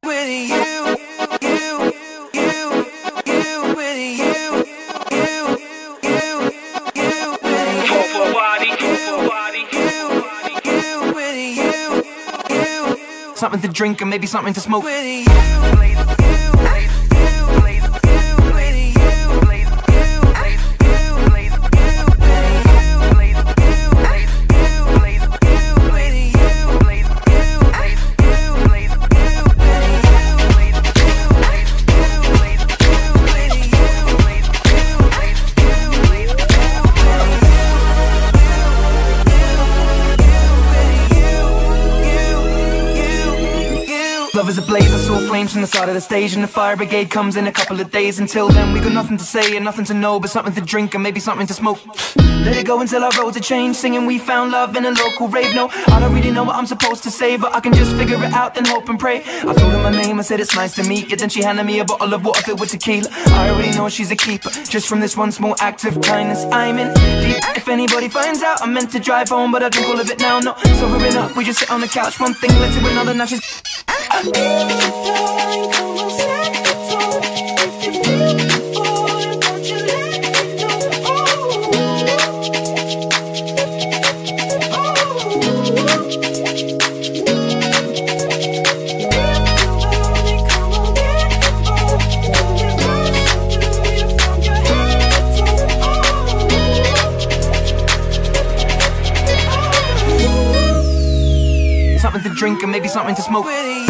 with you, you, with you, something to drink and maybe something to smoke. With you. Love is a blaze, I saw flames from the side of the stage, and the fire brigade comes in a couple of days. Until then we got nothing to say and nothing to know, but something to drink and maybe something to smoke. Let it go until our roads are changed, singing we found love in a local rave. No, I don't really know what I'm supposed to say, but I can just figure it out, then hope and pray. I told her my name, I said it's nice to meet you, then she handed me a bottle of water filled with tequila. I already know she's a keeper, just from this one small act of kindness. I'm in deep. If anybody finds out, I'm meant to drive home, but I drink all of it now. No, sobering up, we just sit on the couch, one thing led to another, now she's something to drink and maybe something to smoke.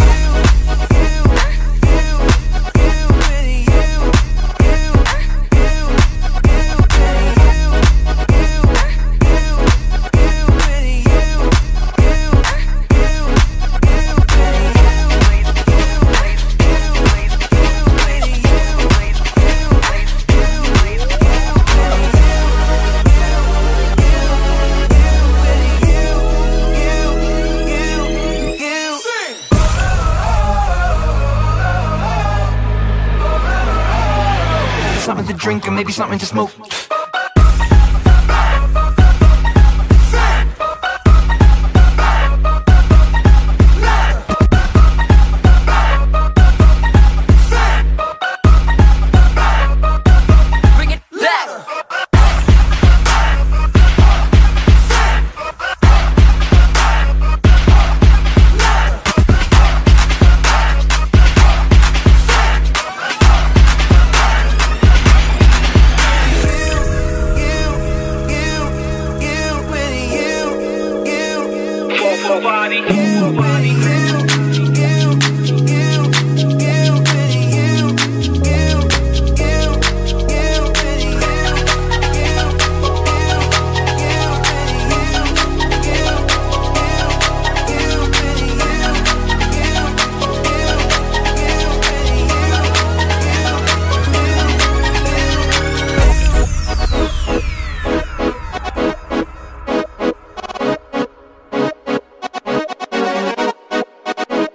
Something to drink and maybe something to smoke. Bring it back.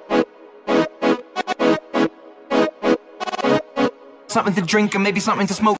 Something to drink and maybe something to smoke.